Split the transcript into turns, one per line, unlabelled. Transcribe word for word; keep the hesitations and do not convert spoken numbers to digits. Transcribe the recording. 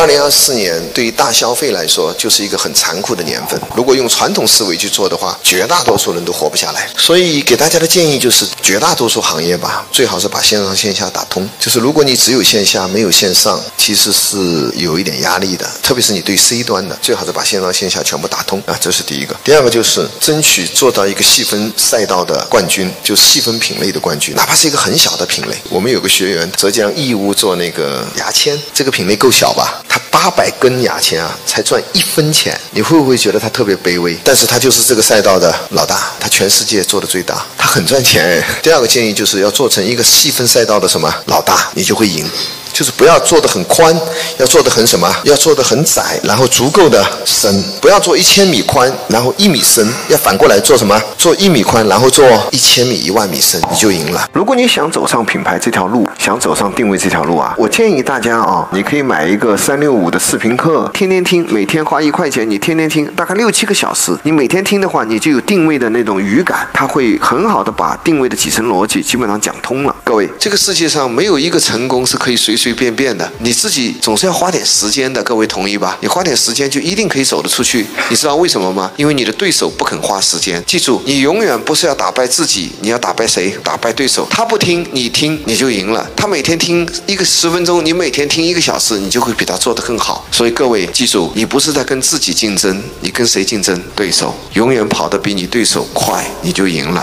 二零二四年对于大消费来说就是一个很残酷的年份，如果用传统思维去做的话，绝大多数人都活不下来。所以给大家的建议就是，绝大多数行业吧，最好是把线上线下打通。就是如果你只有线下没有线上，其实是有一点压力的，特别是你对 C 端的，最好是把线上线下全部打通啊，这是第一个。第二个就是争取做到一个细分赛道的冠军，就细分品类的冠军，哪怕是一个很小的品类。我们有个学员浙江义乌做那个牙签，这个品类够小吧？他八百根牙签啊，才赚一分钱，你会不会觉得他特别卑微？但是他就是这个赛道的老大，他全世界做的最大，他很赚钱。第二个建议就是要做成一个细分赛道的什么老大，你就会赢。就是不要做得很宽，要做得很什么？要做得很窄，然后足够的深。不要做一千米宽，然后一米深。要反过来做什么？做一米宽，然后做一千米、一万米深，你就赢了。如果你想走上品牌这条路，想走上定位这条路啊，我建议大家啊，你可以买一个三六五的视频课，天天听，每天花一块钱，你天天听，大概六七个小时。你每天听的话，你就有定位的那种语感，它会很好的把定位的底层逻辑基本上讲通了。各位，这个世界上没有一个成功是可以随随。随便便的，你自己总是要花点时间的，各位同意吧？你花点时间就一定可以走得出去。你知道为什么吗？因为你的对手不肯花时间。记住，你永远不是要打败自己，你要打败谁？打败对手。他不听，你听，你就赢了。他每天听一个十分钟，你每天听一个小时，你就会比他做得更好。所以各位记住，你不是在跟自己竞争，你跟谁竞争？对手。永远跑得比你对手快，你就赢了。